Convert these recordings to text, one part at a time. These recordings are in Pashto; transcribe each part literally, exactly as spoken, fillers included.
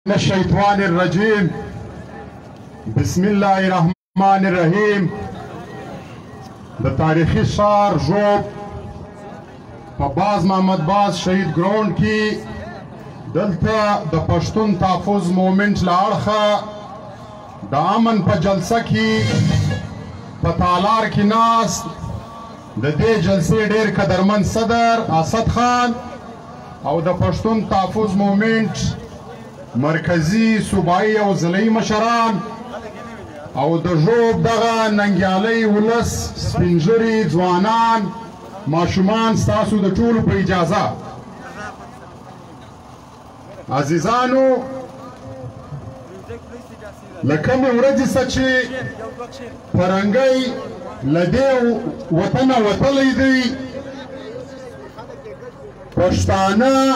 من الشيطان الرجيم بسم الله الرحمن الرحیم. د تاریخي ښار ژوب په باز محمد باز شهید ګراوند کې دلته د پښتون تحفظ مومنټ له اړخه د امن په جلسه کې په تالار کې ناست د دې جلسې ډېر قدرمن صدر اسد خان او د پښتون تحفظ مومنټ مرکزی صوبایي او ضلعي مشران او د ژوب دغه ننګیالۍ ولس سپینږیري ځوانان ماشومان ستاسو د ټولو په اجازه عزیزانو له کومې ورځې څخه چې فرنګی له دې وطنه وتلی دی پښتانه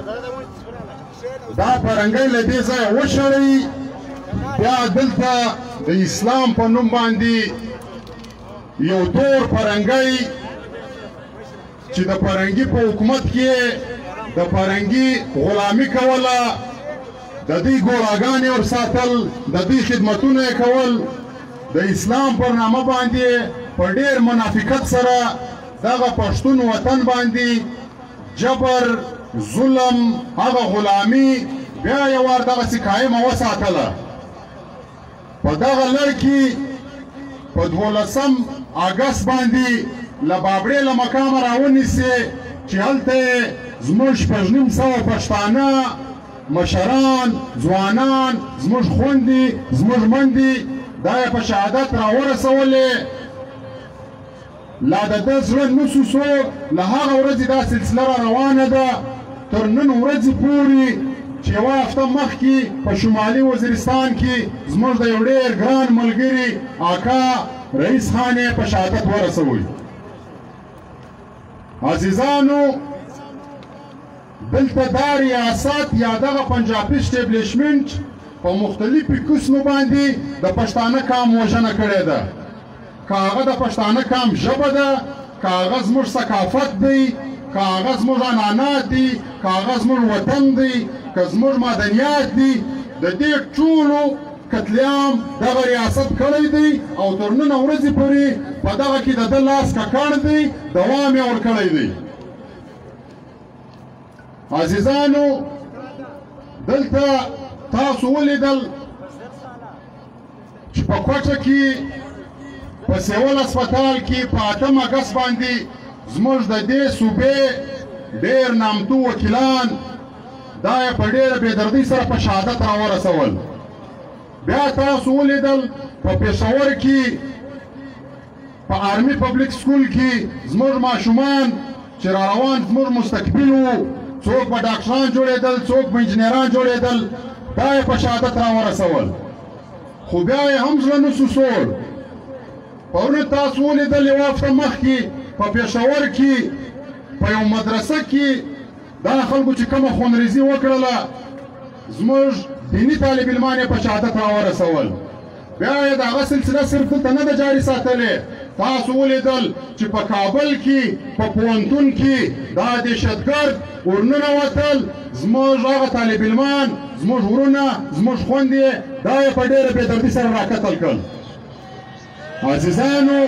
دا فرنګی له دې ځایه وشړئ بیا دلته د اسلام په نوم باندې یو تور فرنګی چې د فرنګي په حکومت کې د فرنګي غلامي کوله د دوی ګوراګانې ورساتل د دوی خدمتونه یې کول د اسلام پر نامه باندې په ډېر منافقت سره دغه پښتون وطن باندې جبر ظلم هغه غلامي بیا یو وار دغسې قایمه وساتله په دغه لړ کې په دولسم اګست باندې له بابړې له مقامه راونیسې چې هلته یې زموږ شپږ نیم سوه پښتانه مشران ځوانان زموږ خویندې زموږ میندې دا یې په شهادت راورسولې لا د ده زړه نه سوسو له هغه ورځې دا سلسله را روانه ده تر نن ورځې پورې چې یوه هفته مخکې په شمالي وزیرستان کې زموږ د یو ډېر ګران ملګري اکا رئیس خان یې په شهادت ورسوئ. عزیزانو دلته دا ریاست یا دغه پنجابي اسټیبلیشمنټ په مختلفو قسمو باندې د پښتانه قام وژنه کړې ده. که هغه د پښتانه قام ژبه ده، که هغه زموږ ثقافت دی، که هغه زموږ عنعنات دي، که هغه زموږ وطن دی، که زموږ معدنیات دي، د دې ټولو قتلیام دغه ریاست کړی دی او تر نن ورځې پورې په دغه کې د ده لاس ککړ دی، دوام یې ورکړی دی. عزیزانو دلته تاسو ولیدل چې په کوټه کې په سیول اسپتال کې په اتم اګست باندې زموږ د دې صوبې ډېر نامتو وکیلان دا یې په ډېره بېدردۍ سره په شهادت راورسول. بیا تاسو ولیدل په پېښور کې په آرمي پبلیک سکول کې زموږ ماشومان چې را روان زموږ مستقبل وو، څوک به ډاکټران جوړېدل، څوک به انجینران جوړېدل، دا یې په شهادت راورسول. خو بیا یې هم زړه نه سوسول. پرون تاسو ولیدل یوه هفته مخکې په پېښور کې په یو مدرسه کې دا خلکو چې کومه خونریزي وکړله زموږ دیني طالب علمان یې په شهادت راورسول. بیا یې د هغه سلسله صرف دلته نه ده جاري ساتلې، تاسو ولیدل چې په کابل کې په پوهنتون کې دا دهشتګرد ورننوتل، زموږ هغه طالب علمان زموږ ورونه زموږ خویندې دا یې په ډېره بېدردۍ سره راکتل کړل. عزیزانو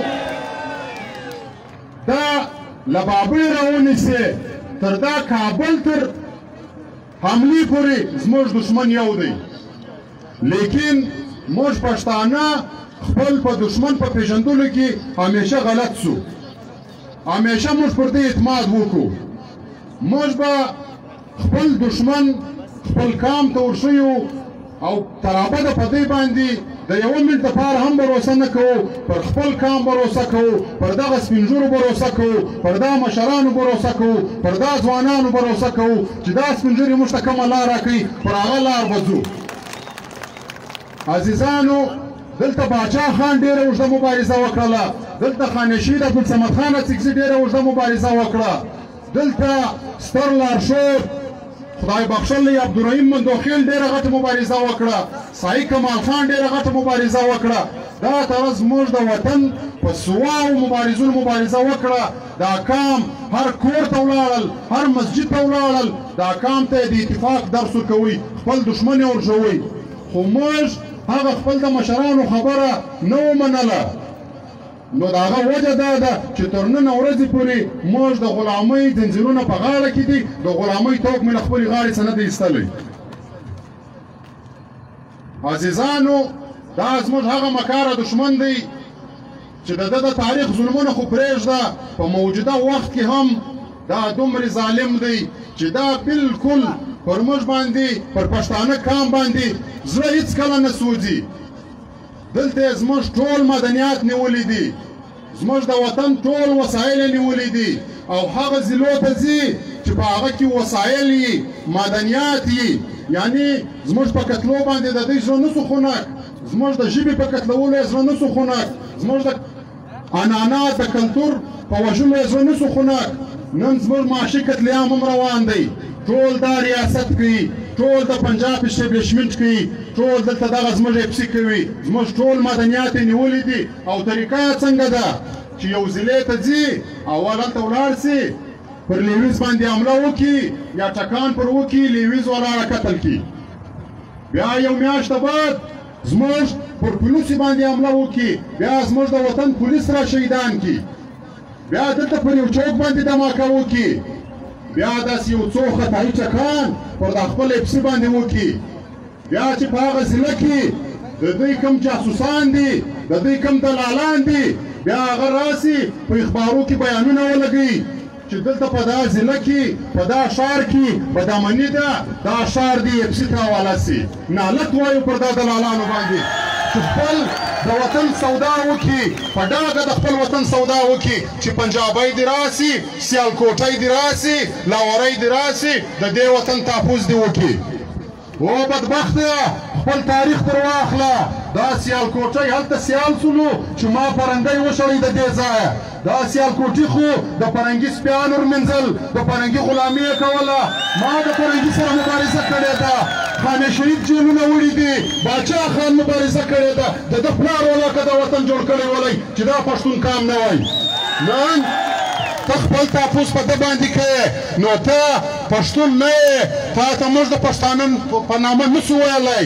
دا له بابړې راونیسې تر دا کابل تر حملې پورې زموږ دشمن یو دی، لیکن موږ پښتانه خپل په دشمن په پېژندلو کې همیشه غلط سو. همیشه موږ پر دې اعتماد وکړو. موږ به خپل دشمن خپل قام ته ورشیو او تر ابده په دې باندې د یوه منټ دپاره هم بروسه نه کوو، پر خپل قام بروسه کوو، پر دغه سپینږیرو بروسه کوو، پر دا مشرانو بروسه کوو، پر دا ځوانانو بروسه کوو چې دا سپینږیري موږ ته کومه لار راکوي پر هغه لار به ځو. عزیزانو دلته باچا خان ډېره اوږده مبارزه وکړله، دلته خانشید عبدالصمد خان اڅکزي ډېره اوږده مبارزه وکړه، دلته ستر لارښود خدای بخښلی عبدالرحیم مندوخیل ډېره غټه مبارزه وکړه، سعید کمال خان ډېره غټه مبارزه وکړه، دا طرز زموږ د وطن په سواو مبارزونو مبارزه وکړه د احکام هر کور ته ولاړل هر مسجد ته ولاړل د احکام ته د اتفاق درس ورکوي خپل دښمن یې ورژوي خو موږ هغه خپل د مشرانو خبره نه ومنله نو د هغه وجه دا ده چې تر نن ورځې پورې موږ د غلامۍ ځنځیرونه په غاړه کې دي د غلامۍ توک مې له خپلې غاړې څخه نه دی ایستلی عزیزانو دا زموږ هغه مکاره دښمن دی چې د ده د تاریخ ظلمونه خو پرېږده په موجوده وخت کې هم دا دومره ظالم دی چې دا بالکل پر موږ باندې پر پښتانه قام باندې زړه هېڅکله نه سوځي دلته یې زموږ ټول مدنیات نیولي دي زموږ د وطن ټول وسایل یې نیولي دي او هغه ضلعو ته ځي چې په هغه کې وسایل یې مدنیات یې یعنی زموږ په قتلو باندې د دوی زړه نه سو خنک زموږ د ژبې په قتلولو یې زړه نه سو خنک زموږ د عنعنات د کلتور په وژلو یې زړه نه سو خنک نن زموږ معاشي قتلیام هم روان دی ټول دا ریاست کوي ټول د پنجاب اسټبلیشمنټ کوي ټول دلته دغه زموږ اپسي کوي زموږ ټول مدنیات یې نیولي دي او طریقه یې څنګه ده چې یو ضلع ته ځي اول هلته ولاړ سي پر لیویز باندې حمله وکړي یا ټکان پر وکړي لیویز ولاړه قتل کړي بیا یو میاشته بعد زموږ پر پولیسو باندې حمله وکړي بیا زموږ د وطن پولیس را شهیدان کړي بیا دلته پر یو چوک باندې دماکه وکړي بیا داسې یو څو خطایي ټکان پر د خپل اپسي باندې وکړي بیا چې په هغه ضلع کې د دوی کوم جاسوسان دي د دوی کوم دلالان دي بیا هغه راسي په اخبارو کې بیانونه ولګوي چې دلته په دا ضلع کې په دا ښار کې بدامني ده دا ښار دی اپسي ته حواله سي نالت وایو پر دا دلالانو باندې چې خپل د وطن سودا وکړي په ډاګه د خپل وطن سودا وکړي چې پنجابی دې راسي سیالکوټی دې راسي لاورۍ دې راسي د دې وطن تحفظ دې وکړي او بدبخته خپل تاریخ در واخله دا سیالکوټی هلته سیال سولو چې ما پرنګی وشړی د دې ځایه دا سیالکوټي خو د فرنګي سپیان ورمنځل د فرنګي غلامي یې کوله ما د فرنګي سره مبارزه کړې ده خان شهید جیلونه وړي دي باچا خان مبارزه کړې ده د ده پلار ولاکه د وطن جوړ کړی ولی چې دا پښتون کام نه وای نن ته خپل تحفظ په ده باندې کوې نو ته پښتون نه یې تا ته موږ د پښتانه په نامه نه سو ویلی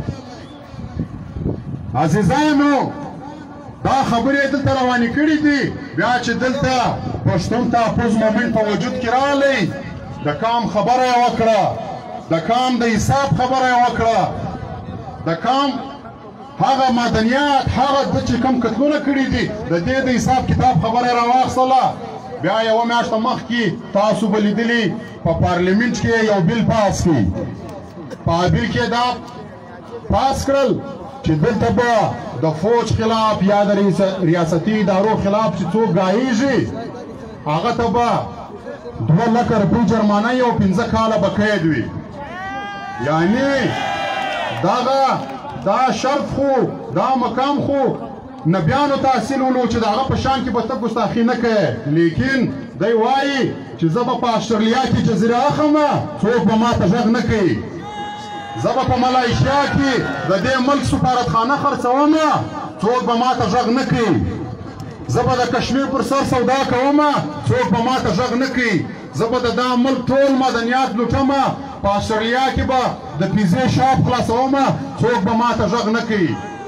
عزیزانو دا خبرې دلته روانې کړي دي بیا چې دلته پښتون تحفظ مومنټ په وجود کې راغلی د قام خبره یې وکړه د قام د حساب خبره یې وکړه د قام هغه مدنیات هغه د چې کوم قتلونه کړي دي د دې د حساب کتاب خبره یې راواخیستله بیا یوه میاشته مخکې تاسو به لیدلي په پارلیمنټ کې یو بیل پاس کړي په بیل کې دا پاس کړل چې دلته به د فوج خلاف یا د ریاستي ادارو خلاف چې څوک ګاهیږي هغه ته به دوه لکه روپۍ جرمانه او پنځه کاله به قید وي یعنی دغه دا شرط خو دا مقام خو نبیانو تحصیل ولو چې د هغه په شان کې به ته ګستاخي نه کوې لیکن دی وایي چې زه به په اسټرالیا کې جزیره اخمه څوک به ما ته غږ نه کوي زه به په ملایشیا کې د دې ملک سفارتخانه خرڅومه څوک به ما ته غږ نه کوي زه به د کشمیر پر سر سودا کومه څوک به ما ته غږ نه کوي زه به د دا ملک ټول مدنیات لوټمه په اسټرالیا کې به د پیزې شاپ خلاصومه څوک به ما ته غږ نه کوي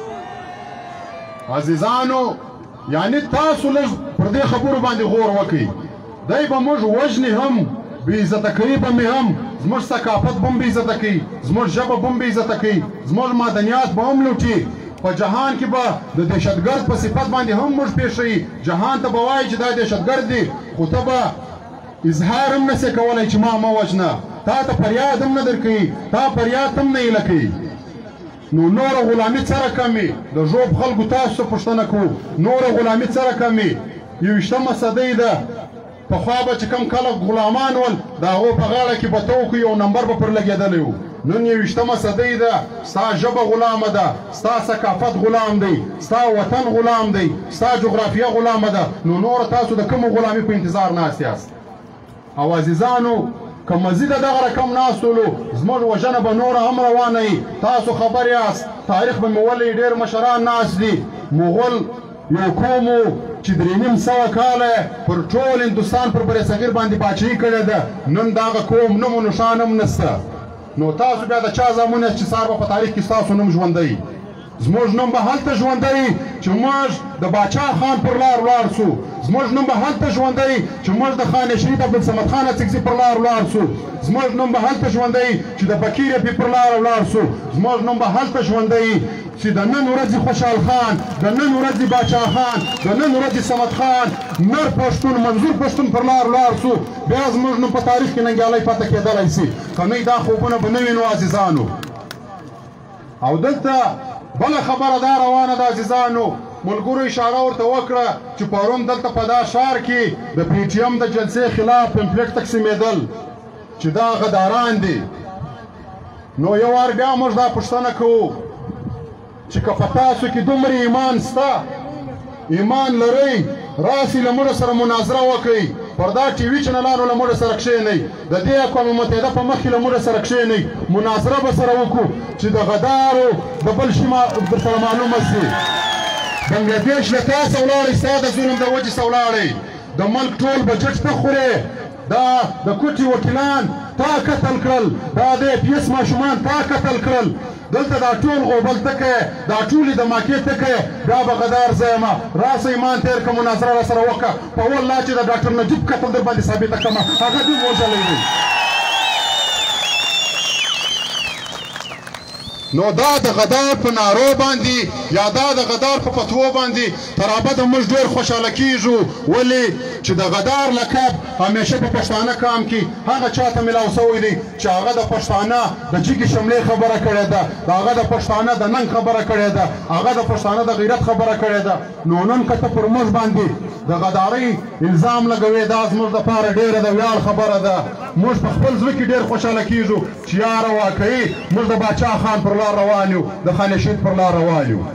عزیزانو یعنی تاسو لږ پر دې خبرو باندې غور وکړئ دی به موږ وژني هم بې عزته کوي به مې هم زموږ ثقافت به هم بې عزته کوي زموږ ژبه به هم بې عزته کوي زموږ مدنیات به هم لوټي په جهان کې به د دهشتګرد په صفت باندې هم موږ پېښوي جهان ته به وایي چې دا دهشتګرد دی خو ته به اظهار هم نسې کولی چې ما مه وژنه تا ته فریاد هم نه درکوي تا فریاد هم نه ایله کوي نو نوره غلامي څه رقمې د ژوب خلکو تاسو ته پوښتنه کوو نوره غلامي څه رقمې یوویشتمه صدۍ ده پخوا به چې کوم خلک غلامان ول د هغو په غاړه کې به توکو یو نمبر به پر لګېدلی و نن یوویشتمه صدۍ ده ستا ژبه غلامه ده ستا ثقافت غلام دی ستا وطن غلام دی ستا جغرافیه غلامه ده نو نوره تاسو د کومو غلامي په انتظار ناست یاست او عزیزانو که مزید دغه رقم ناستولو زموږ وژنه به نوره هم روانه وي تاسو خبر یاست تاریخ به مې ولئ ډېر مشران ناست دي مغول یو قوم و چې درې نیم سوه کاله پر ټول هندوستان پر برصغیر باندې پاچاهي کړې ده. نن د هغه قوم نوم و نښان هم نشته. نو تاسو بیا د چا زامن یاست چې سهار به په تاریخ کې ستاسو نوم ژوندی زموږ نوم به هلته ژوندی چې موږ د باچا خان پر لار ولاړ سو. زموږ نوم به هلته ژوندی چې موږ د خان شریف عبدالصمد خان اڅکزي پر لار ولاړ سو. زموږ نوم به هلته ژوندی چې د بکیر رفیع پر لار ولاړ سو. زموږ نوم به هلته ژوندی چې د نن ورځې خوشحال خان، د نن ورځې باچا خان، د نن ورځې صمد خان، نر پښتون، منظور پښتون پر لار ولاړ سو. بیا زموږ نوم په تاریخ کې ننګیالی پاته کېدلی سي. که نه دا خوبونه به نه وي نو عزیزانو. او دلته بله خبره دا روانه ده عزیزانو، ملګرو اشاره ورته وکړه چې پرون دلته په دا ښار کې د پی ټي ایم د جلسې خلاف پمفلټ تقسیمېدل چې دا غداران دي. نو یو وار بیا موږ دا پوښتنه کوو چې که په تاسو کې دومره ایمان سته، ایمان لرئ، راسئ له موږ سره مناظره وکړئ، پر دا ټي وي چینلانو له موږ سره کښېنئ، د دې اقوام متحده په مخ کې له موږ سره کښېنئ، مناظره به سره وکړو چې د غدارو د بل شي درسره معلومه سي. بنګلادیش له تاسو ولاړئ، ستا د ظلم د وجې سه ولاړئ، د ملک ټول بجټ ته خورې، دا د کوټې وکیلان تا قتل کړل، دا د پي ایس ماشومان تا قتل کړل، دلته دا ټول غوبل تکه، دا ټولې د ماکې تکه، بیا به غدار زه یم. راسه ایمان تېر که مناظره را سره وکړه، په والله چې د ډاکټر نجیب قتل در باندې ثابته کړمه، هغه دې وژلی دی. نو دا د غدار په نارو باندې یا دا د غدار په فتوو باندې تر ابده موږ ډېر خوشحاله کېږو. ولې چې د غدار لقب همیشه په پښتانه قام کې هغه چا ته میلاو سوی دی چې هغه د پښتانه د جګې شملې خبره کړې ده، هغه د پښتانه د ننګ خبره کړې ده، هغه د پښتانه د غیرت خبره کړې ده. نو نن که ته پر موږ باندې د غدارۍ الزام لګوې، دا زموږ دپاره ډېره د ویاړ خبره ده. موږ په خپل زړه کې ډېر خوشحاله کېږو چې یاره واقعي موږ د باچا خان پر لار روان یو، د خان شهید پر لار روان یو.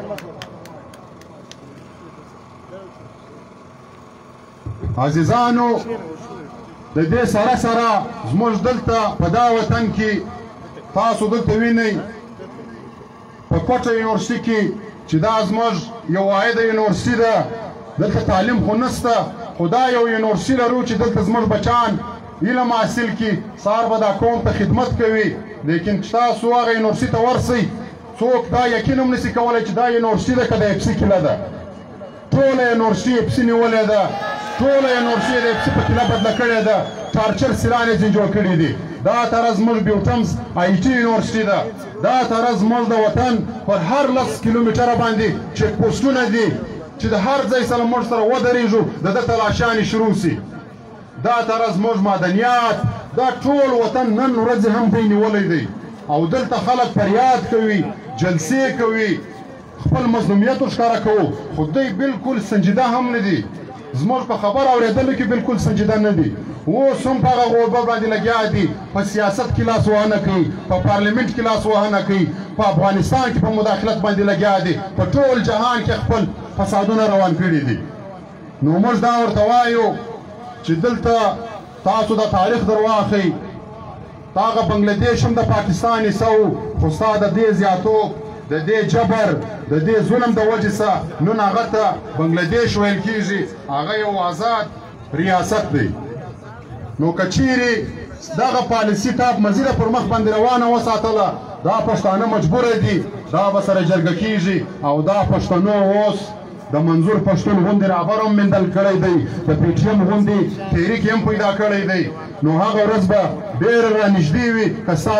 عزیزانو د دې سره سره زموږ دلته په دا وطن کې تاسو دلته وینئ په کوټه یونیورسټي کې چې دا زموږ یو واحده یونیورسټي ده، دلته تعلیم خو نشته، خو دا یو یونیورسټي لرو چې دلته زموږ بچان علم حاصل کړي، سهار به دا قوم ته خدمت کوي. لیکن چې تاسو هغه یونیورسټي ته ورسئ، څوک دا یقین هم نشي کولی چې دا یونیورسټي ده که د اف سي کیله ده. ټوله یونیورسټي اف سي نیولې ده، ټوله یونیورسټي د اف سي په کیله بدله کړې ده، چارچر سیلان یې ځینې جوړ کړي دي. دا تره زموږ بیوټمز آی ټي یونیورسټي ده، دا تره زموږ د وطن پر هر لس کیلومیټره باندې چیک پوسټونه دي چې د هر ځای سره موږ سره ودرېږو د ده تلاشیانې شروع سي. دا تره زموږ معدنیات، دا ټول وطن نن ورځې هم دی نیولی دی. او دلته خلک فریاد کوي، جلسې کوي، خپل مظلومیت ورښکاره کوو، خو دوی بلکل سنجیده هم نه دي. زموږ په خبر اورېدلو کې بلکل سنجیده نه دي. اوس هم په هغه غوبه باندې لګیا دي، په سیاست کې لاس وهنه کوي، په پارلیمنټ کې لاس وهنه کوي، په افغانستان کې په مداخلت باندې لګیا دي، په ټول جهان کې خپل فسادونه روان کړي دي. نو موږ دا ورته وایو چې دلته تاسو د تاریخ در واخئ، هغه بنګلادیش هم د پاکستان حصه و، خو ستا د دې زیاتوب، د دې جبر، د دې ظلم د وجې څخه نن هغه ته بنګلادیش ویل کېږي، هغه یو آزاد ریاست دی. نو که چیرې دغه پالیسي تا مزیده پر مخ باندې روانه وساتله، دا پښتانه مجبوره دي، دا به سره جرګه کېږي او دا پښتنو اوس د منظور پښتون غوندې رهبر هم میندل کړی دی، د پی ټي ایم غوندې تحریک هم پیدا کړی دی. نو هغه ورځ به ډېره رانږدې وي که